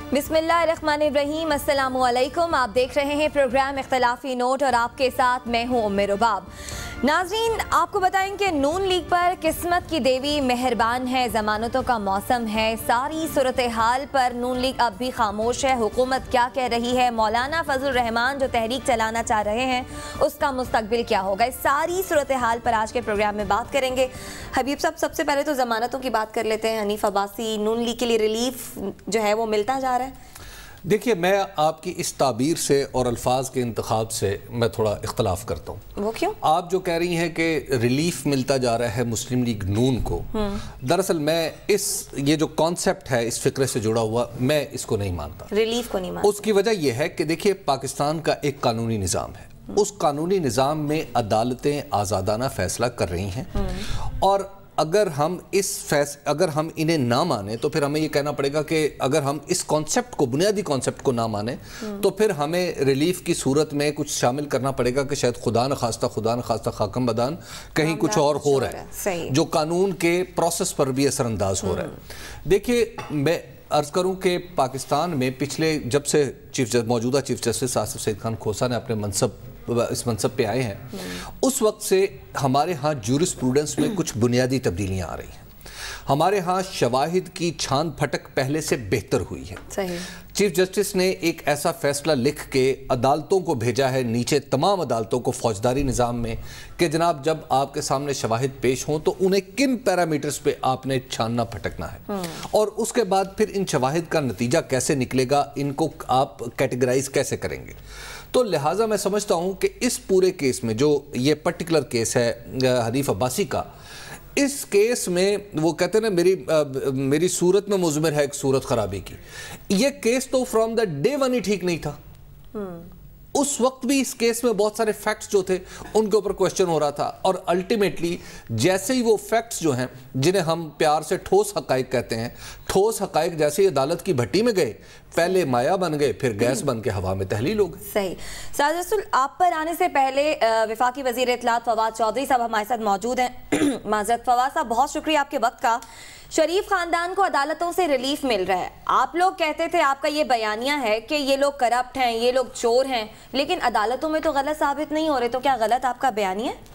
बिस्मिल्लाहिर्रहमानिर्रहीम, अस्सलामु अलैकुम। आप देख रहे हैं प्रोग्राम इख्तिलाफी नोट और आपके साथ मैं हूं उम्मे रुबाब। नाज़रीन, आपको बताएं कि नून लीग पर किस्मत की देवी मेहरबान है, ज़मानतों का मौसम है। सारी सूरत हाल पर नून लीग अब भी खामोश है। हुकूमत क्या कह रही है, मौलाना फजल रहमान जो तहरीक चलाना चाह रहे हैं उसका मुस्तकबिल क्या होगा, इस सारी सूरत हाल पर आज के प्रोग्राम में बात करेंगे। हबीब साहब, सबसे पहले तो ज़मानतों की बात कर लेते हैं। हनीफ अब्बासी, नून लीग के लिए रिलीफ जो है वो मिलता जा रहा है? देखिए, मैं आपकी इस ताबीर से और अल्फाज के इंतखाब से मैं थोड़ा इख्तलाफ करता हूँ। वो क्यों? आप जो कह रही हैं कि रिलीफ मिलता जा रहा है मुस्लिम लीग नून को, दरअसल मैं ये जो कॉन्सेप्ट है इस फिक्रे से जुड़ा हुआ, मैं इसको नहीं मानता, रिलीफ को नहीं मानता। उसकी वजह यह है कि देखिए, पाकिस्तान का एक कानूनी निज़ाम है, उस कानूनी निज़ाम में अदालतें आज़ादाना फैसला कर रही हैं, और अगर हम इन्हें ना माने तो फिर हमें ये कहना पड़ेगा कि अगर हम इस कॉन्सेप्ट को, बुनियादी कॉन्सेप्ट को ना माने, तो फिर हमें रिलीफ की सूरत में कुछ शामिल करना पड़ेगा कि शायद खुदा न खास्ता खाकम बदान कहीं कुछ और हो रहा है जो कानून के प्रोसेस पर भी असरअंदाज हो रहा है। देखिए, मैं अर्ज़ करूं कि पाकिस्तान में पिछले जब से मौजूदा चीफ जस्टिस आसिफ सईद खान खोसा ने अपने इस मनसब पे आए हैं, उस वक्त से हमारे यहाँ जूरिस्प्रूडेंस में कुछ बुनियादी तब्दीलियाँ आ रही हैं। हमारे यहाँ शवाहिद की छान फटक पहले से बेहतर हुई है। सही। चीफ जस्टिस ने एक ऐसा फैसला लिख के अदालतों को भेजा है, नीचे तमाम अदालतों को फौजदारी निज़ाम में, कि जनाब जब आपके सामने शवाहिद पेश हों तो उन्हें किन पैरामीटर्स पे आपने छानना फटकना है, और उसके बाद फिर इन शवाहिद का नतीजा कैसे निकलेगा, इनको आप कैटेगराइज कैसे करेंगे। तो लिहाजा मैं समझता हूँ कि इस पूरे केस में जो ये पर्टिकुलर केस है हनीफ अब्बासी का, इस केस में वो कहते हैं ना, मेरी सूरत में मुज़मिर है एक सूरत खराबी की, ये केस तो फ्रॉम द डे वन ही ठीक नहीं था। उस वक्त भी इस केस में बहुत सारे फैक्ट्स जो थे उनके ऊपर क्वेश्चन हो रहा था, और अल्टीमेटली जैसे ही वो फैक्ट्स जो हैं, जिन्हें हम प्यार से ठोस हकाइक कहते हैं, ठोस हकाइक जैसे ही अदालत की भट्टी में गए, पहले माया बन गए, फिर गैस बन के हवा में तहलील हो गई। सही। साद रसूल, आप पर आने से पहले वफाकी वज़ीर इत्तलात फवाद चौधरी साहब हमारे साथ मौजूद हैं। माज़रत फवाद साहब, बहुत शुक्रिया आपके वक्त का। शरीफ खानदान को अदालतों से रिलीफ मिल रहा है। आप लोग कहते थे, आपका ये बयानिया है कि ये लोग करप्ट हैं, ये लोग चोर हैं, लेकिन अदालतों में तो गलत साबित नहीं हो रहे, तो क्या गलत आपका बयानिया है?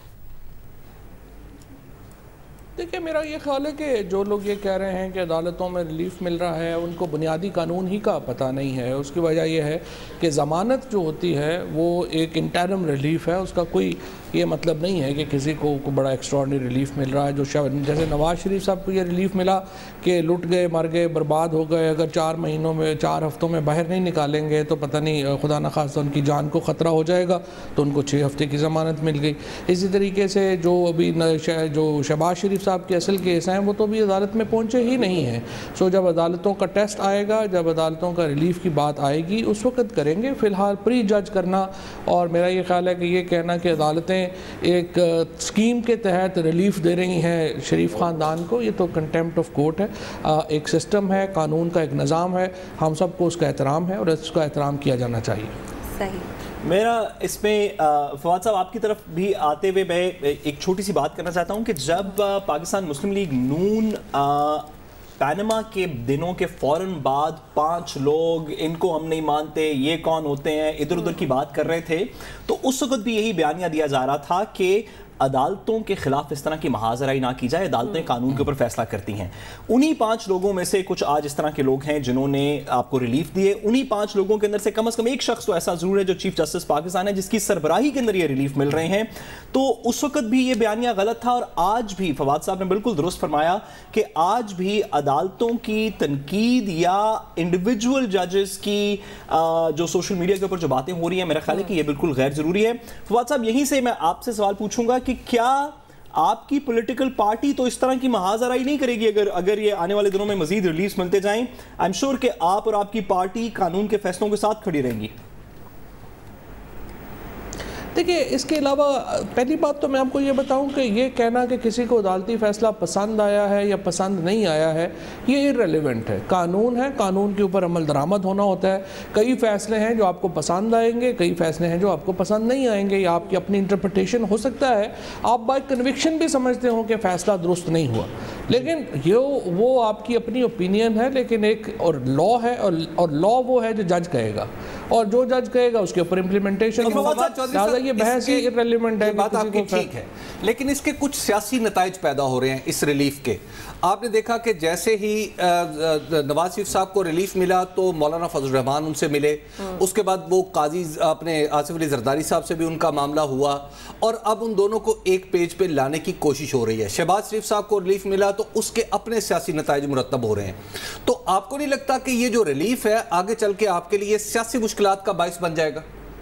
देखिए, मेरा ये ख्याल है कि जो लोग ये कह रहे हैं कि अदालतों में रिलीफ मिल रहा है, उनको बुनियादी कानून ही का पता नहीं है। उसकी वजह यह है कि ज़मानत जो होती है वो एक इंटरम रिलीफ है, उसका कोई ये मतलब नहीं है कि किसी को बड़ा एक्स्ट्राऑर्डिनरी रिलीफ मिल रहा है। जैसे नवाज़ शरीफ साहब को ये रिलीफ मिला कि लुट गए, मर गए, बर्बाद हो गए, अगर 4 हफ्तों में बाहर नहीं निकालेंगे तो पता नहीं खुदा न खास्ता उनकी जान को ख़तरा हो जाएगा, तो उनको 6 हफ्ते की ज़मानत मिल गई। इसी तरीके से जो अभी जो शहबाज शरीफ साहब के असल केस हैं वो तो अभी अदालत में पहुँचे ही नहीं हैं। सो जब अदालतों का टेस्ट आएगा, जब अदालतों का रिलीफ की बात आएगी, उस वक्त करेंगे। फ़िलहाल प्री जज करना, और मेरा ये ख्याल है कि ये कहना कि अदालतें एक स्कीम के तहत रिलीफ दे रही हैं शरीफ ख़ानदान को, ये तो कंटेम्प्ट ऑफ कोर्ट है। एक सिस्टम है, कानून का एक निज़ाम है, हम सबको उसका एहतराम है और इसका एहतराम किया जाना चाहिए। सही। मेरा इसमें फवाद साहब आपकी तरफ भी आते हुए मैं एक छोटी सी बात करना चाहता हूँ कि जब पाकिस्तान मुस्लिम लीग नून पैनमा के दिनों के फ़ौरन बाद 5 लोग, इनको हम नहीं मानते, ये कौन होते हैं, इधर उधर की बात कर रहे थे, तो उस वक्त भी यही बयानिया दिया जा रहा था कि अदालतों के खिलाफ इस तरह की महाजराई ना की जाए, अदालतें कानून के ऊपर फैसला करती हैं। उन्हीं 5 लोगों में से कुछ आज इस तरह के लोग हैं जिन्होंने आपको रिलीफ दिए। उन्हीं 5 लोगों के अंदर से कम एक शख्स तो ऐसा जरूर है जो चीफ जस्टिस पाकिस्तान है, जिसकी सरबराही के अंदर ये रिलीफ मिल रहे हैं। तो उस वक्त भी ये बयानिया गलत था, और आज भी फवाद साहब ने बिल्कुल दुरुस्त फरमाया कि आज भी अदालतों की तनकीद या इंडिविजुअल जजेस की जो सोशल मीडिया के ऊपर जो बातें हो रही हैं, मेरा ख्याल है कि ये बिल्कुल गैर जरूरी है। फवाद साहब, यहीं से मैं आपसे सवाल पूछूंगा कि क्या आपकी पॉलिटिकल पार्टी तो इस तरह की महाजराई नहीं करेगी अगर ये आने वाले दिनों में मजीद रिलीफ मिलते जाएं? आई एम श्योर कि आप और आपकी पार्टी कानून के फैसलों के साथ खड़ी रहेंगी। देखिए, इसके अलावा पहली बात तो मैं आपको ये बताऊं कि ये कहना कि किसी को अदालती फ़ैसला पसंद आया है या पसंद नहीं आया है, ये इर्रेलेवेंट है। कानून है, कानून के ऊपर अमल दरामद होना होता है। कई फ़ैसले हैं जो आपको पसंद आएंगे, कई फ़ैसले हैं जो आपको पसंद नहीं आएंगे, या आपकी अपनी इंटरप्रटेशन हो सकता है। आप बाय कन्विक्शन भी समझते हो कि फ़ैसला दुरुस्त नहीं हुआ, لیکن وہ آپ کی اپنی اوپینین ہے، لیکن ایک اور لا ہے، اور لا وہ ہے جو جج کہے گا، اور جو جج کہے گا اس کے اوپر امپلیمنٹیشن ہوگا۔ لہٰذا یہ بحث irrelevant ہے۔ بات آپ کی ٹھیک ہے، لیکن اس کے کچھ سیاسی نتائج پیدا ہو رہے ہیں اس ریلیف کے۔ آپ نے دیکھا کہ جیسے ہی نواز شریف صاحب کو ریلیف ملا تو مولانا فضل الرحمان ان سے ملے، اس کے بعد وہ قاضی اپنے آصف علی زرداری صاحب سے بھی ان کا معاملہ ہوا، اور اب ان دونوں کو ایک پیج پہ لانے کی کوشش ہو رہی ہے۔ شہباز شریف صاحب کو ریلیف ملا تو اس کے اپنے سیاسی نتائج مرتب ہو رہے ہیں۔ تو آپ کو نہیں لگتا کہ یہ جو ریلیف ہے آگے چل کے آپ کے لیے سیاسی مشکلات کا باعث بن جائے گا؟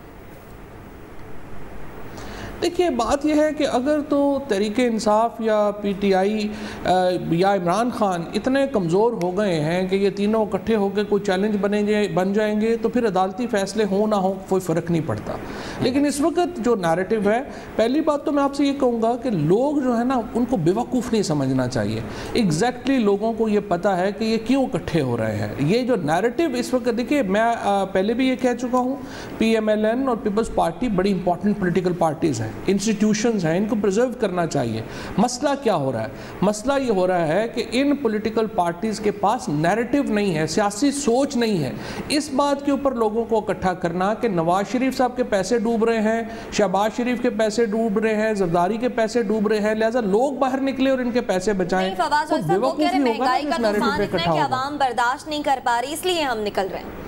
دیکھیے بات یہ ہے کہ اگر تو تحریک انصاف یا پی ٹی آئی یا عمران خان اتنے کمزور ہو گئے ہیں کہ یہ تینوں اکٹھے ہو کے کوئی چیلنج بن جائیں گے تو پھر عدالتی فیصلے ہوں نہ ہوں کوئی فرق نہیں پڑتا۔ لیکن اس وقت جو نیریٹو ہے، پہلی بات تو میں آپ سے یہ کہوں گا کہ لوگ جو ہے نا ان کو بیوقوف نہیں سمجھنا چاہیے۔ ایگزیکٹلی لوگوں کو یہ پتہ ہے کہ یہ کیوں اکٹھے ہو رہے ہیں۔ یہ جو نیریٹو اس وقت، دیکھیے میں پہلے بھی یہ کہہ چکا ہوں، پی ایم ایل این اور پیپلز پارٹی بڑی امپورٹنٹ پولیٹیکل پارٹیز ہیں، انسٹیٹیوشنز ہیں، ان کو پریزرو کرنا چاہیے۔ مسئلہ کیا ہو رہا ہے؟ مسئلہ یہ ہو رہا ہے کہ ان پولیٹیکل پارٹیز کے پاس نیریٹو نہیں ہے، سیاسی سوچ نہیں ہے۔ اس بات کے اوپر لوگوں کو اکٹھا کرنا کہ نواز شریف صاحب کے پیسے ڈوب رہے ہیں، شہباز شریف کے پیسے ڈوب رہے ہیں، زرداری کے پیسے ڈوب رہے ہیں، لہٰذا لوگ باہر نکلے اور ان کے پیسے بچائیں۔ فواز صاحب وہ کہہ رہے ہیں مہنگائی کا طوفان اتنا ہے کہ عوام برداشت نہیں کر پا رہی، اس لیے ہم نکل رہے ہیں۔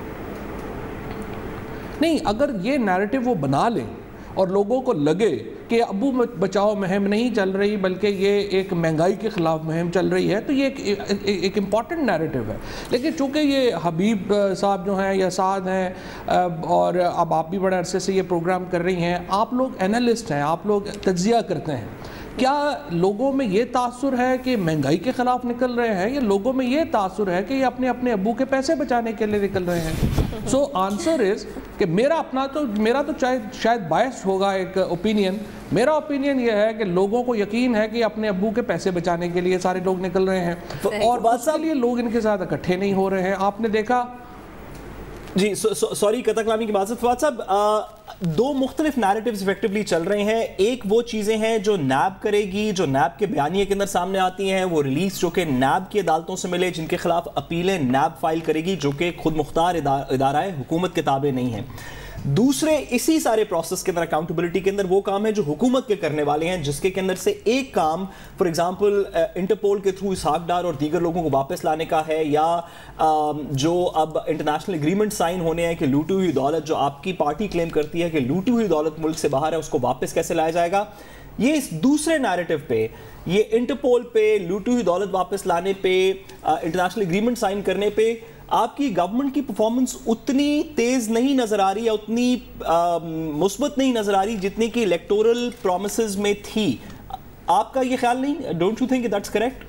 نہیں، اگر یہ نیریٹو وہ بنا لیں اور لوگوں کو لگے کہ ابو بچاؤ مہم نہیں چل رہی بلکہ یہ ایک مہنگائی کے خلاف مہم چل رہی ہے، تو یہ ایک امپورٹنٹ نیریٹو ہے۔ لیکن چونکہ یہ حبیب صاحب جو ہیں یا سعد ہیں، اور اب آپ بھی بڑے عرصے سے یہ پروگرام کر رہی ہیں، آپ لوگ اینالسٹ ہیں، آپ لوگ تجزیہ کرتے ہیں، کیا لوگوں میں یہ تاثر ہے کہ مہنگائی کے خلاف نکل رہے ہیں، یا لوگوں میں یہ تاثر ہے کہ یہ اپنے ابو کے پیسے بچانے کے لیے نکل رہے ہیں؟ سو آنسر از کہ میرا تو شاید بائس ہوگا ایک اوپینین، میرا اوپینین یہ ہے کہ لوگوں کو یقین ہے کہ اپنے ابو کے پیسے بچانے کے لیے سارے لوگ نکل رہے ہیں، اور اس کے لیے لوگ ان کے ساتھ اکٹھے نہیں ہو رہے ہیں۔ آپ نے دیکھا، جی سوری قطع کلامی کی بات سے، فواد صاحب دو مختلف نیریٹیوز ایفیکٹولی چل رہے ہیں۔ ایک وہ چیزیں ہیں جو نیب کرے گی، جو نیب کے بیانیے کے اندر سامنے آتی ہیں، وہ ریلیز جو کہ نیب کی عدالتوں سے ملے، جن کے خلاف اپیلیں نیب فائل کرے گی، جو کہ خود مختار ادارہ ہے، حکومت کے تابع نہیں ہیں۔ دوسرے اسی سارے پروسیس کے اندر اکاؤنٹیبلٹی کے اندر وہ کام ہے جو حکومت کے کرنے والے ہیں، جس کے اندر سے ایک کام فار ایگزامپل انٹرپول کے تھرو اسحاق ڈار اور دیگر لوگوں کو واپس لانے کا ہے، یا جو اب انٹرنیشنل اگریمنٹ سائن ہونے ہیں کہ لوٹی ہوئی دولت جو آپ کی پارٹی کلیم کرتی ہے کہ لوٹی ہوئی دولت ملک سے باہر ہے، اس کو واپس کیسے لایا جائے گا۔ یہ اس دوسرے نیریٹو پہ، یہ انٹرپول پہ، لوٹی ہوئی دولت واپس لانے پہ، انٹرنیشنل اگریمنٹ سائن کرنے پہ آپ کی گورنمنٹ کی پرفارمنس اتنی تیز نہیں نظر آ رہی ہے، اتنی مثبت نہیں نظر آ رہی جتنی کہ الیکٹورل پرومسز میں تھی۔ آپ کا یہ خیال نہیں؟ Don't you think that's correct?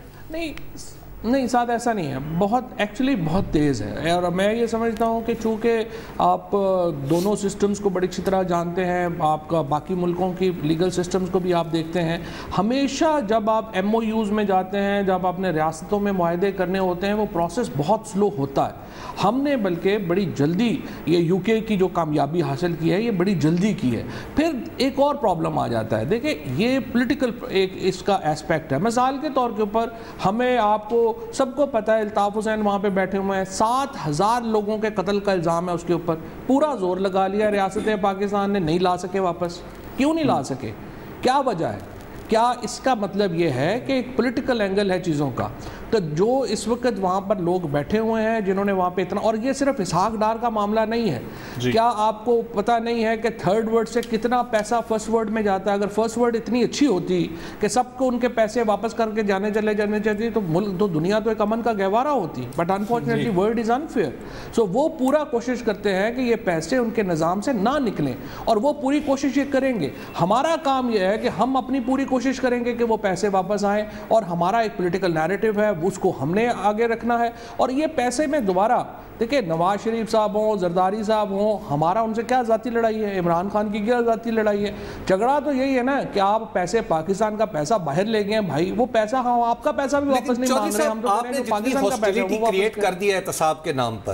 نہیں ساتھ ایسا نہیں ہے، بہت تیز ہے، اور میں یہ سمجھتا ہوں کہ چونکہ آپ دونوں سسٹمز کو بڑی اچھی طرح جانتے ہیں، آپ کا باقی ملکوں کی لیگل سسٹمز کو بھی آپ دیکھتے ہیں، ہمیشہ جب آپ ایم او یوز میں جاتے ہیں، جب اپنے ریاستوں میں معاہدے کرنے ہوتے ہیں، وہ پروسیس بہت سلو ہوتا ہے۔ ہم نے بلکہ بڑی جلدی یہ یو کے کی جو کامیابی حاصل کی ہے، یہ بڑی جلدی کی ہے۔ پھر ایک اور پرابلم آ جاتا ہے، دیکھیں یہ پولیٹیکل ایک اس کا ایسپیکٹ ہے۔ مثال کے طور کے اوپر ہمیں، آپ کو سب کو پتہ ہے، الطاف حسین وہاں پہ بیٹھے ہوئے ہیں، 7,000 لوگوں کے قتل کا الزام ہے اس کے اوپر، پورا زور لگا لیا ریاست پاکستان نے، نہیں لا سکے واپس۔ کیوں نہیں لا سکے؟ کیا وجہ ہے؟ کیا اس کا مطلب یہ ہے کہ ایک پولیٹیکل اینگل ہے چیزوں کا؟ تو جو اس وقت وہاں پر لوگ بیٹھے ہوئے ہیں جنہوں نے وہاں پہ اتنا، اور یہ صرف اسحاق ڈار کا معاملہ نہیں ہے، کیا آپ کو پتہ نہیں ہے کہ تھرڈ ورلڈ سے کتنا پیسہ فرسٹ ورلڈ میں جاتا ہے؟ اگر فرسٹ ورلڈ اتنی اچھی ہوتی کہ سب کو ان کے پیسے واپس کر کے جانے چاہتی تو ملک تو دنیا تو ایک امن کا گہوارہ ہوتی، but unfortunately world is unfair. So وہ پورا کوشش کرتے ہیں کہ یہ پیسے ان کے نظام سے نہ نکلیں، اور وہ پوری کوشش یہ کریں گے۔ ہمارا کام یہ ہے کہ ہم اپنی پوری کوشش کریں گے کہ وہ پیسے واپس آئیں، اور ہمارا ایک پولیٹیکل نیریٹو ہے، اس کو ہم نے آگے رکھنا ہے۔ اور یہ پیسے میں دوبارہ دیکھیں، نواز شریف صاحب ہوں، زرداری صاحب ہوں، ہمارا ان سے کیا ذاتی لڑائی ہے؟ عمران خان کی کیا ذاتی لڑائی ہے؟ جھگڑا تو یہی ہے نا کہ آپ پیسے، پاکستان کا پیسہ باہر لے گئے ہیں، بھائی وہ پیسہ، ہاں آپ کا پیسہ بھی واپس نہیں مانگ رہے، ہم تو آپ نے جتنی ہاسٹیلیٹی کریٹ کر دی ہے احتساب کے نام پر،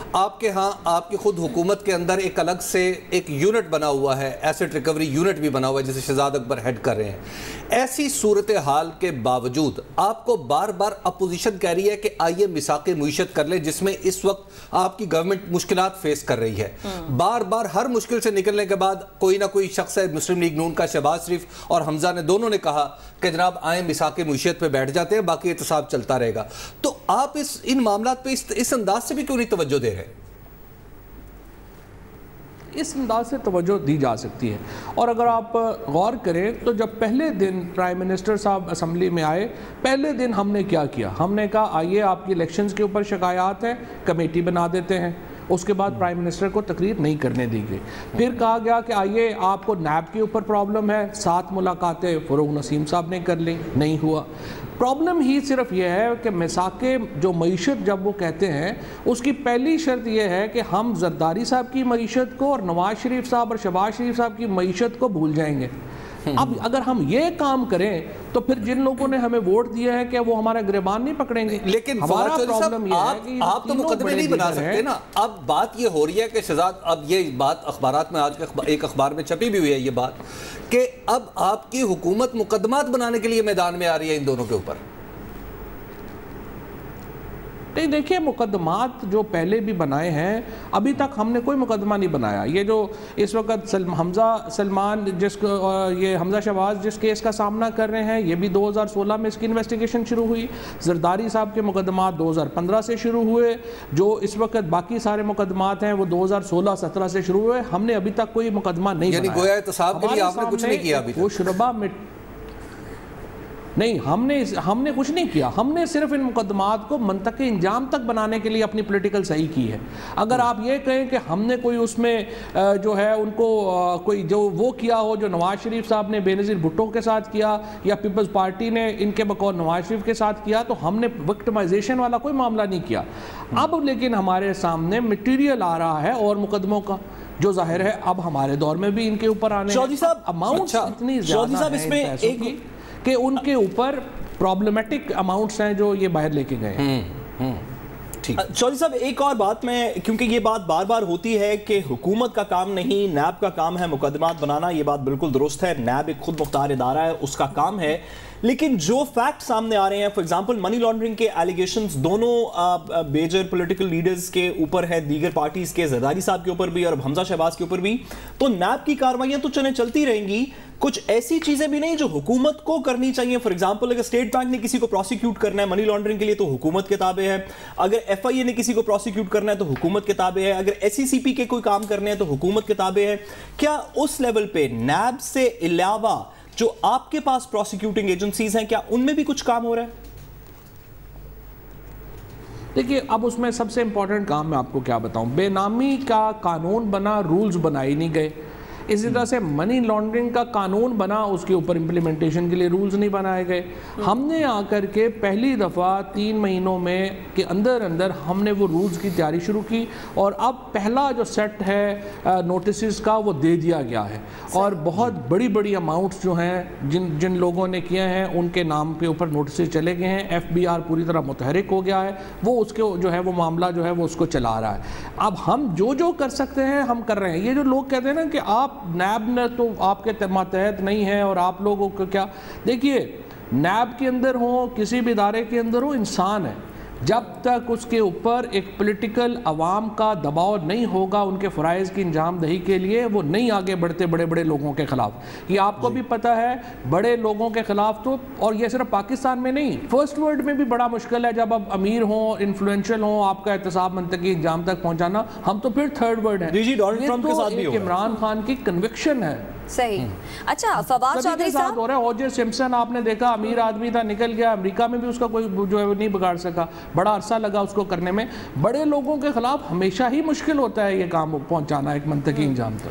آپ کے ہاں آپ کی خود حکومت کے اندر ایک الگ سے ایک یونٹ بنا ہوا ہے, ایسٹ ریکوری یونٹ بھی بنا ہوا ہے جسے شہزاد اکبر ہیڈ کر رہے ہیں. ایسی صورتحال کے باوجود آپ کو بار بار اپوزیشن کہہ رہی ہے کہ آئیے میثاق معیشت کر لیں, جس میں اس وقت آپ کی گورنمنٹ مشکلات فیس کر رہی ہے. بار بار ہر مشکل سے نکلنے کے بعد کوئی نہ کوئی شخص ہے, مسلم لیگ نون کا شہباز شریف اور حمزہ نے دونوں نے کہا کہ جناب آئیں میثاق معیشت پہ بیٹھ جاتے ہیں, باقی احتساب چلتا رہے گا. تو آپ ان معاملات پہ اس انداز سے بھی کیوں نہیں توجہ دے رہے؟ اس انداز سے توجہ دی جا سکتی ہے, اور اگر آپ غور کریں تو جب پہلے دن پرائم منسٹر صاحب اسمبلی میں آئے, پہلے دن ہم نے کیا کیا, ہم نے کہا آئیے آپ کی الیکشنز کے اوپر شکایات ہیں, کمیٹی بنا دیتے ہیں. اس کے بعد پرائم منسٹر کو تقریر نہیں کرنے دی گئی. پھر کہا گیا کہ آئیے آپ کو نیب کے اوپر پرابلم ہے, 7 ملاقاتیں فروغ نسیم صاحب نے کر لیں, نہیں ہوا. پرابلم ہی صرف یہ ہے کہ میثاق جو معیشت جب وہ کہتے ہیں اس کی پہلی شرط یہ ہے کہ ہم زرداری صاحب کی معیشت کو اور نواز شریف صاحب اور شہباز شریف صاحب کی معیشت کو بھول جائیں گے. اب اگر ہم یہ کام کریں تو پھر جن لوگوں نے ہمیں ووٹ دیا ہے کہ وہ ہمارا گریبان نہیں پکڑیں گے. لیکن ہمارا پرابلم یہ ہے کہ آپ تو مقدمے نہیں بنا سکتے نا. اب بات یہ ہو رہی ہے کہ شہزاد, اب یہ بات اخبارات میں آج ایک اخبار میں چھپی بھی ہوئی ہے یہ بات کہ اب آپ کی حکومت مقدمات بنانے کے لیے میدان میں آ رہی ہے ان دونوں کے اوپر. نہیں دیکھیے, مقدمات جو پہلے بھی بنائے ہیں ابھی تک ہم نے کوئی مقدمہ نہیں بنایا. یہ جو اس وقت حمزہ شہباز جس کیس کا سامنا کر رہے ہیں, یہ بھی 2016 میں اس کی انویسٹیگیشن شروع ہوئی. زرداری صاحب کے مقدمات 2015 سے شروع ہوئے. جو اس وقت باقی سارے مقدمات ہیں وہ 2016-17 سے شروع ہوئے. ہم نے ابھی تک کوئی مقدمہ نہیں بنایا. یعنی گویا احتساب کے لیے آپ نے کچھ نہیں کیا ابھی تک؟ وہ شربہ میں نہیں, ہم نے کچھ نہیں کیا. ہم نے صرف ان مقدمات کو منطقی انجام تک بنانے کے لیے اپنی پولیٹیکل صحیح کی ہے. اگر آپ یہ کہیں کہ ہم نے کوئی اس میں جو ہے ان کو کوئی جو وہ کیا ہو جو نواز شریف صاحب نے بے نظیر بھٹو کے ساتھ کیا یا پیپلز پارٹی نے ان کے بقول نواز شریف کے ساتھ کیا, تو ہم نے وکٹمائزیشن والا کوئی معاملہ نہیں کیا. اب لیکن ہمارے سامنے مٹیریل آ رہا ہے اور مقدموں کا, جو ظاہر ہے اب ہمارے دور میں بھی ان کے اوپر آنے اماؤنٹس اتنی زیادہ ہیں کہ ان کے اوپر پرابلمٹک اماؤنٹس ہیں جو یہ باہر لے کے گئے ہیں. چودھری صاحب ایک اور بات میں, کیونکہ یہ بات بار بار ہوتی ہے کہ حکومت کا کام نہیں نیب کا کام ہے مقدمات بنانا, یہ بات بالکل درست ہے. نیب ایک خود مختار ادارہ ہے, اس کا کام ہے. لیکن جو فیکٹ سامنے آ رہے ہیں, فار ایگزامپل منی لانڈرنگ کے ایلیگیشنز دونوں میجر پولیٹیکل لیڈرز کے اوپر ہے, دیگر پارٹیز کے, زرداری صاحب کے اوپر بھی اور حمزہ شہباز کے اوپر بھی. تو نیب کی کارروائیاں تو چلتی رہیں گی, کچھ ایسی چیزیں بھی نہیں جو حکومت کو کرنی چاہیے. فار ایگزامپل اگر اسٹیٹ بینک نے کسی کو پروسیکیوٹ کرنا ہے منی لانڈرنگ کے لیے تو حکومت کے تابع ہے. اگر ایف آئی اے نے کسی کو پروسیکیوٹ کرنا ہے تو حکومت کے تابع ہے. اگر ایس ای سی پی کے کوئی کام کرنے ہیں تو حکومت کے تابع ہے. کیا اس لیول پہ نیب سے علاوہ جو آپ کے پاس پروسیکیوٹنگ ایجنسیز ہیں, کیا ان میں بھی کچھ کام ہو رہا ہے؟ دیکھیے, اب اس میں سب سے امپورٹنٹ کام میں آپ کو کیا بتاؤں, بے نامی کا قانون بنا, رولز بنائے نہیں گئے. اسی طرح سے منی لانڈرنگ کا قانون بنا, اس کے اوپر امپلیمنٹیشن کے لیے رولز نہیں بنائے گئے. ہم نے آ کر کے پہلی دفعہ 3 مہینوں میں کے اندر ہم نے وہ رولز کی تیاری شروع کی, اور اب پہلا جو سیٹ ہے نوٹسز کا وہ دے دیا گیا ہے. اور بہت بڑی اماؤنٹس جو ہیں جن لوگوں نے کیے ہیں ان کے نام کے اوپر نوٹسز چلے گئے ہیں. ایف بی آر پوری طرح متحرک ہو گیا ہے, وہ اس کے جو ہے وہ معاملہ جو ہے وہ اس کو چلا رہا ہے. اب ہم جو کر سکتے ہیں ہم کر رہے ہیں. یہ جو لوگ کہتے ہیں نا کہ آپ نیب نے تو آپ کے ماتحت نہیں ہے اور آپ لوگوں کو کیا, دیکھیے نیب کے اندر ہو, کسی بھی ادارے کے اندر ہو, انسان ہے. جب تک اس کے اوپر ایک پولیٹیکل عوام کا دباؤ نہیں ہوگا ان کے فرائض کی انجام دہی کے لیے, وہ نہیں آگے بڑھتے بڑے لوگوں کے خلاف. یہ آپ کو بھی پتہ ہے, بڑے لوگوں کے خلاف تو, اور یہ صرف پاکستان میں نہیں, فرسٹ ورلڈ میں بھی بڑا مشکل ہے جب آپ امیر ہوں, انفلوئنشل ہوں, آپ کا احتساب منطقی انجام تک پہنچانا. ہم تو پھر تھرڈ ورلڈ ہیں. جی ڈونلڈ ٹرمپ کے ساتھ بھی ہوگا. عمران خان کی کنوکشن ہے. صحیح. اچھا فواد چودھری صاحب, ہو رہا ہے. او جے سمپسن آپ نے دیکھا, امیر آدمی تھا, نکل گیا, امریکہ میں بھی اس کا کوئی جو ہے وہ نہیں بگاڑ سکا, بڑا عرصہ لگا اس کو کرنے میں. بڑے لوگوں کے خلاف ہمیشہ ہی مشکل ہوتا ہے یہ کام پہنچانا ایک منطقی انجام تک.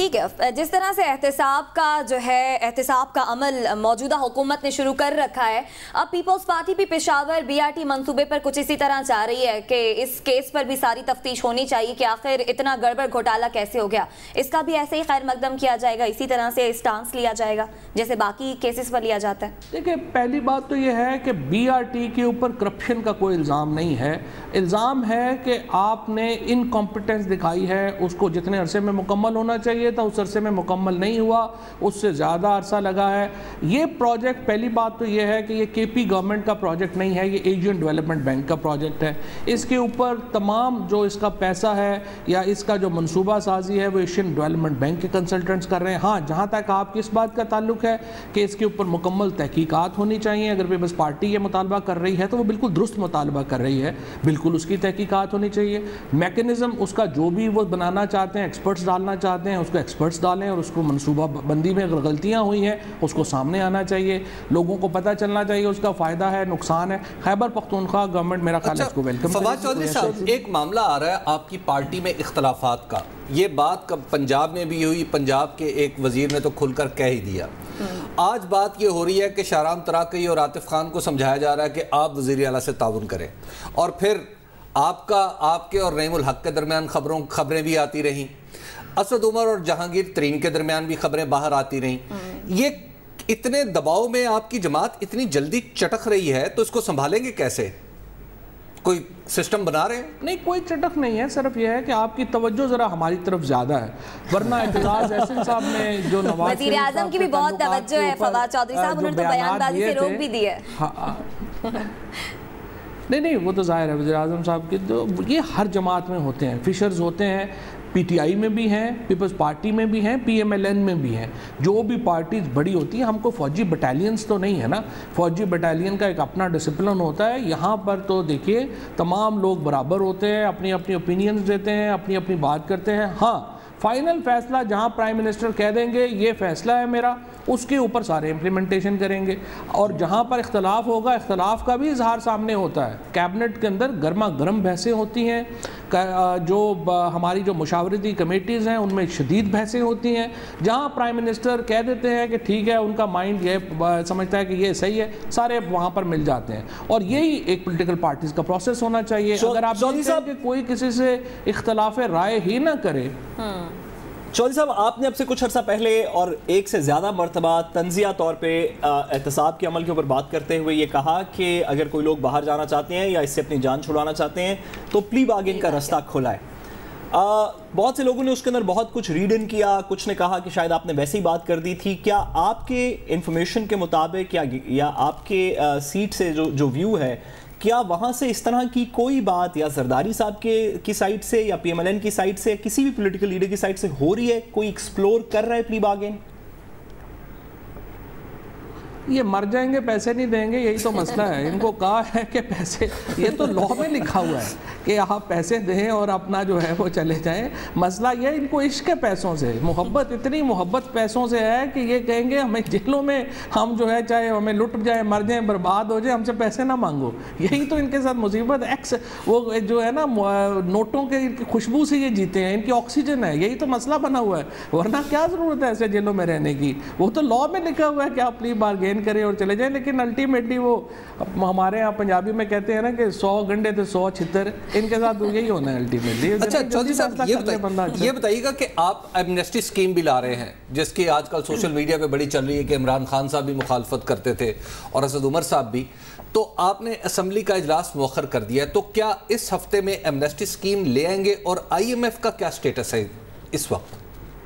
ٹھیک ہے، جس طرح سے احتساب کا عمل موجودہ حکومت نے شروع کر رکھا ہے، اب پیپلز پارٹی بھی پشاور BRT منصوبے پر کچھ اسی طرح چاہ رہی ہے کہ اس کیس پر بھی ساری تفتیش ہونی چاہیے کہ آخر اتنا گڑبڑ گھوٹالا کیسے ہو گیا، اس کا بھی ایسے ہی خیر مقدم کیا جائے گا، اسی طرح سے اسٹانس لیا جائے گا جیسے باقی کیسز پر لیا جاتا ہے؟ دیکھیں، پہلی بات تو یہ ہے کہ BRT کے اوپر کرپشن کا کوئی الزام نہیں ہے، الزام ہے کہ آپ نے انکمپیٹنس دکھائی ہے، اس کو جتنے عرصے میں مکمل ہونا چاہیے تھا اس عرصے میں مکمل نہیں ہوا، اس سے زیادہ عرصہ لگا ہے۔ یہ پروجیکٹ، پہلی بات تو یہ ہے کہ یہ KP گورنمنٹ کا پروجیکٹ نہیں ہے، یہ ایشین ڈیولپمنٹ بینک کا پروجیکٹ ہے۔ اس کے اوپر تمام جو اس کا پیسہ ہے یا اس کا جو منصوبہ سازی ہے وہ ایشین ڈیولپمنٹ بینک کے کنسلٹنٹس کر رہے ہیں۔ ہاں، جہاں تک آپ کی اس بات کا تعلق ہے کہ اس کے اوپر مکمل تحقیقات ہونی چاہیے، اگر پیپلز پارٹی یہ مطالبہ کر رہی ہے تو وہ بالکل درست مطالبہ کر رہی ہے، بالکل اس کی تحقیقات ہونی چاہیے۔ میکنزم اس کا جو بھی وہ بنانا چاہتے ہیں، ایکسپرٹس ڈالنا چاہتے ہیں، اس کو ایکسپرٹس ڈالیں، اور اس کو منصوبہ بندی میں اگر غلطیاں ہوئی ہیں اس کو سامنے آنا چاہیے، لوگوں کو پتہ چلنا چاہیے اس کا فائدہ ہے، نقصان ہے۔ خیبر پختونخوا گورنمنٹ میرا خیال ہے اس کو ویلکم۔ فواد چودھری صاحب، ایک معاملہ آ رہا ہے آپ کی پارٹی میں اختلافات کا، یہ بات پنجاب میں بھی ہوئی، پنجاب کے ایک وزیر نے تو کھل کر کہہ ہی دیا۔ آج بات یہ ہو رہی ہے کہ شاہرام تراقی اور عاطف خان کو سمجھایا جا رہا ہے کہ آپ وزیر اعلیٰ سے تعاون کریں، اور پھر آپ کے اور نعیم الحق کے درمیان خبریں بھی آتی رہیں، اسد عمر اور جہانگیر ترین کے درمیان بھی خبریں باہر آتی رہیں۔ یہ اتنے دباؤ میں آپ کی جماعت اتنی جلدی چٹک رہی ہے تو اس کو سنبھالیں گے کیسے؟ کوئی سسٹم بنا رہے ہیں؟ نہیں، کوئی چٹک نہیں ہے، صرف یہ ہے کہ آپ کی توجہ ذرا ہماری طرف زیادہ ہے، ورنہ اعتراض احسن صاحب نے جو نواز وزیر اعظم کی بھی بہت توجہ ہے فواد چودھری صاحب، انہوں نے تو بیان بازی سے روک بھی دی ہے۔ نہیں، وہ تو ظاہر ہے وزیر اعظم صاحب کے تو یہ ہر جماعت میں ہوتے ہیں، فشرز ہوتے ہیں، PTI میں بھی ہیں، پیپلز پارٹی میں بھی ہیں، PMLN میں بھی ہیں، جو بھی پارٹیز بڑی ہوتی ہیں۔ ہم کو فوجی بٹالینز تو نہیں ہے نا، فوجی بٹالین کا ایک اپنا ڈسپلن ہوتا ہے، یہاں پر تو دیکھیے تمام لوگ برابر ہوتے ہیں، اپنی اپنی اوپینینز دیتے ہیں، اپنی اپنی بات کرتے ہیں۔ ہاں، فائنل فیصلہ جہاں پرائم منسٹر کہہ دیں گے یہ فیصلہ ہے میرا، اس کے اوپر سارے امپلیمنٹیشن کریں گے، اور جہاں پر اختلاف ہوگا اختلاف کا بھی اظہار سامنے ہوتا ہے۔ کیبنٹ کے اندر گرما گرم بحثیں ہوتی ہیں، جو ہماری جو مشاورتی کمیٹیز ہیں ان میں شدید بحثیں ہوتی ہیں، جہاں پرائم منسٹر کہہ دیتے ہیں کہ ٹھیک ہے، ان کا مائنڈ یہ سمجھتا ہے کہ یہ صحیح ہے، سارے وہاں پر مل جاتے ہیں، اور یہی ایک پولیٹیکل پارٹیز کا پروسیس ہونا چاہیے۔ اگر آپ چودھری صاحب کہ کوئی کسی سے اختلاف رائے ہی نہ کرے۔ چودھری صاحب، آپ نے اب سے کچھ عرصہ پہلے اور ایک سے زیادہ مرتبہ تنزیہ طور پہ احتساب کے عمل کے اوپر بات کرتے ہوئے یہ کہا کہ اگر کوئی لوگ باہر جانا چاہتے ہیں یا اس سے اپنی جان چھڑانا چاہتے ہیں تو پلی بارگین کا رستہ کھلا ہے۔ بہت سے لوگوں نے اس کے اندر بہت کچھ ریڈ ان کیا، کچھ نے کہا کہ شاید آپ نے ویسے ہی بات کر دی تھی۔ کیا آپ کے انفارمیشن کے مطابق یا آپ کے سیٹ سے جو ویو ہے، کیا وہاں سے اس طرح کی کوئی بات یا زرداری صاحب کی سائٹ سے یا PMLN کی سائٹ سے کسی بھی پولیٹیکل لیڈر کی سائٹ سے ہو رہی ہے؟ کوئی ایکسپلور کر رہا ہے پلی بارگین؟ یہ مر جائیں گے پیسے نہیں دیں گے، یہی تو مسئلہ ہے۔ ان کو کہا ہے کہ پیسے، یہ تو لاء میں لکھا ہوا ہے کہ آپ پیسے دیں اور اپنا جو ہے وہ چلے جائیں۔ مسئلہ یہ ہے ان کو عشق ہے پیسوں سے، محبت، اتنی محبت پیسوں سے ہے کہ یہ کہیں گے ہمیں جیلوں میں ہم جو ہے چاہے ہمیں لٹ جائیں، مر جائیں، برباد ہو جائیں، ہم سے پیسے نہ مانگو۔ یہی تو ان کے ساتھ مصیبت ایکس وہ جو ہے نا نوٹوں کے خوشبو سے یہ جیتے ہیں، ان کی آکسیجن ہے، یہی تو مسئلہ بنا ہوا ہے۔ ورنہ کیا ضرورت ہے ایسے جیلوں میں رہنے کی؟ وہ تو لاء میں لکھا ہوا ہے کہ آپ پلی بارگین کریں اور چلے جائیں، لیکن الٹیمیٹلی وہ ہمارے یہاں پنجابی میں کہتے ہیں نا کہ 100 گنڈے تھے 100 چھتر، ان کے ساتھ یہی ہونا ہے الٹیمیٹلی۔ اچھا چودھری صاحب، یہ بتائیے گا کہ آپ ایمنسٹی اسکیم بھی لا رہے ہیں جس کی آج کل سوشل میڈیا پہ بڑی چل رہی ہے کہ عمران خان صاحب بھی مخالفت کرتے تھے اور اسد عمر صاحب بھی، تو آپ نے اسمبلی کا اجلاس مؤخر کر دیا ہے، تو کیا اس ہفتے میں ایمنسٹی اسکیم لے آئیں گے اور IMF کا کیا سٹیٹس ہے اس وقت؟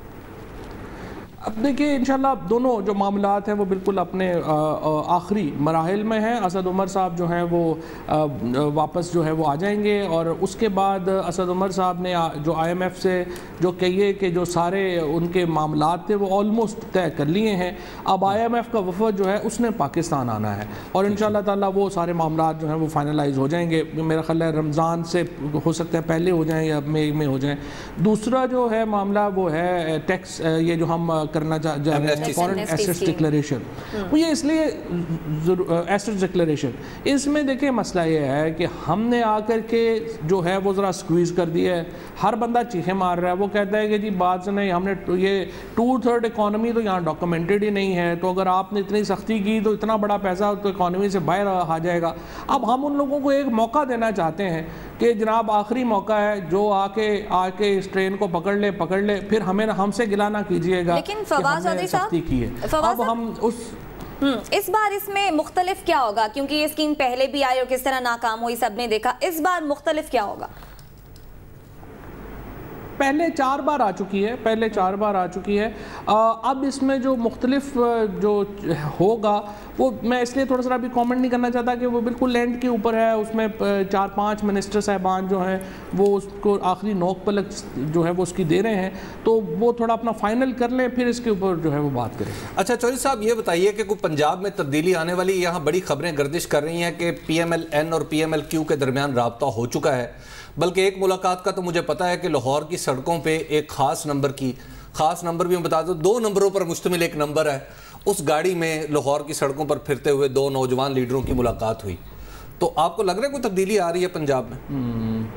اب دیکھیے انشاءاللہ دونوں جو معاملات ہیں وہ بالکل اپنے آخری مراحل میں ہیں۔ اسد عمر صاحب جو ہیں وہ واپس جو ہے وہ آ جائیں گے، اور اس کے بعد اسد عمر صاحب نے جو IMF سے جو کہیے کہ جو سارے ان کے معاملات تھے وہ آلموسٹ طے کر لیے ہیں۔ اب IMF کا وفد جو ہے اس نے پاکستان آنا ہے، اور انشاءاللہ تعالیٰ وہ سارے معاملات جو ہیں وہ فائنلائز ہو جائیں گے۔ میرا خیال ہے رمضان سے ہو سکتا ہے پہلے ہو جائیں یا مئی میں ہو جائیں۔ دوسرا جو ہے معاملہ وہ ہے ٹیکس، یہ جو ہم करना जा रहे हैं, फॉरेन एसेट्स डिक्लेरेशन, वो ये इसलिए एसेट्स डिक्लेरेशन, इसमें देखिए मसला ये है कि हमने आकर के जो है वो ज़रा स्क्वीज़ कर दिया है, हर बंदा चीखें मार रहा है, वो कहता है कि जी बात से नहीं, हमने ये 2/3 इकॉनमी तो यहाँ डॉक्यूमेंटेड ही नहीं है, तो अगर आपने इतनी सख्ती की तो इतना बड़ा पैसा तो इकॉनमी से बाहर आ जाएगा। अब हम उन लोगों को एक मौका देना चाहते हैं कि जनाब आखिरी मौका है, जो आके इस ट्रेन को पकड़ ले, फिर हमसे गिला ना कीजिएगा। लेकिन फवाद चौधरी साहब की है, अब हम उस इस बार इसमें मुख्तलिफ क्या होगा, क्योंकि ये स्कीम पहले भी आई और किस तरह नाकाम हुई सबने देखा, इस बार मुख्तलिफ क्या होगा? पहले 4 बार आ चुकी है, अब इसमें जो मुख्तलिफ जो होगा वो मैं इसलिए थोड़ा सा अभी कमेंट नहीं करना चाहता कि वो बिल्कुल लैंड के ऊपर है, उसमें 4-5 मिनिस्टर साहबान जो हैं वो उसको आखिरी नोक पलक जो है वो उसकी दे रहे हैं, तो वो थोड़ा अपना फाइनल कर लें, फिर इसके ऊपर जो है वो बात करें। अच्छा चौधरी साहब ये बताइए कि कोई पंजाब में तब्दीली आने वाली, यहाँ बड़ी खबरें गर्दिश कर रही हैं कि PMLN और PMLQ के दरमियान राब्ता हो चुका है, बल्कि एक मुलाकात का तो मुझे पता है कि लाहौर की सड़कों पे एक ख़ास नंबर भी मैं बता दूं, 2 नंबरों पर मुश्तमिल एक नंबर है, उस गाड़ी में लाहौर की सड़कों पर फिरते हुए 2 नौजवान लीडरों की मुलाकात हुई। तो आपको लग रहा है कोई तब्दीली आ रही है पंजाब में?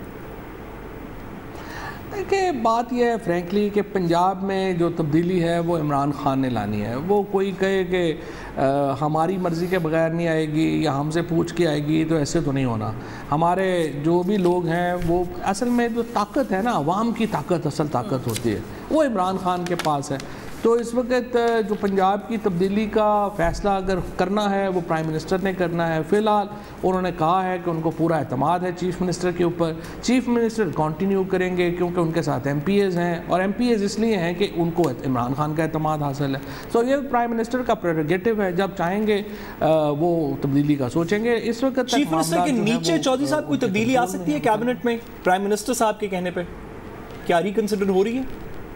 देखिए बात यह है फ्रैंकली कि पंजाब में जो तब्दीली है वो इमरान खान ने लानी है। वो कोई कहे कि हमारी मर्ज़ी के बगैर नहीं आएगी या हमसे पूछ के आएगी, तो ऐसे तो नहीं होना। हमारे जो भी लोग हैं वो असल में जो ताकत है ना, अवाम की ताकत असल ताकत होती है, वो इमरान खान के पास है। तो इस वक्त जो पंजाब की तब्दीली का फ़ैसला अगर करना है वो प्राइम मिनिस्टर ने करना है। फ़िलहाल उन्होंने कहा है कि उनको पूरा एतमाद है चीफ़ मिनिस्टर के ऊपर, चीफ़ मिनिस्टर कंटिन्यू करेंगे क्योंकि उनके साथ MPAs हैं, और MPAs इसलिए हैं कि उनको इमरान खान का एतमाद हासिल है। सो ये प्राइम मिनिस्टर का प्रेरोगेटिव है, जब चाहेंगे वो तब्दीली का सोचेंगे। इस वक्त चीफ मिनिस्टर के नीचे चौधरी साहब कोई तब्दीली आ सकती है कैबिनेट में प्राइम मिनिस्टर साहब के कहने पर? क्या रिकंसिडर हो रही है?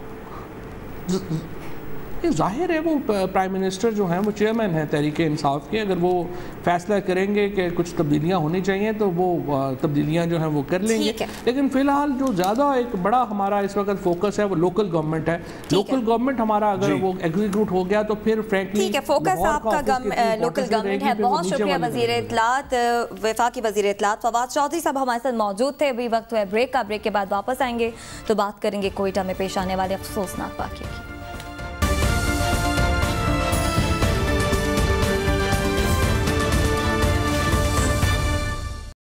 ज़ाहिर है वो प्राइम मिनिस्टर जो हैं वो चेयरमैन हैं तहरीक इंसाफ के, अगर वो फैसला करेंगे कि कुछ तब्दीलियां होनी चाहिए तो वो तब्दीलियां जो हैं वो कर लेंगे। लेकिन फ़िलहाल जो ज़्यादा एक बड़ा हमारा इस वक्त फोकस है वो लोकल गवर्नमेंट है। लोकल गवर्नमेंट हमारा अगर वो एग्जीक्यूट हो गया तो फिर फ्रैंकली फोकस आपका लोकल गवर्नमेंट है। बहुत शुक्रिया वज़ीर इत्तलात, वफाकी वज़ीर इत्तलात फवाद चौधरी साहब हमारे साथ मौजूद थे। अभी वक्त हुआ ब्रेक का, ब्रेक के बाद वापस आएंगे तो बात करेंगे कोयटा में पेश आने वाले अफसोसनाक वाक़ये की।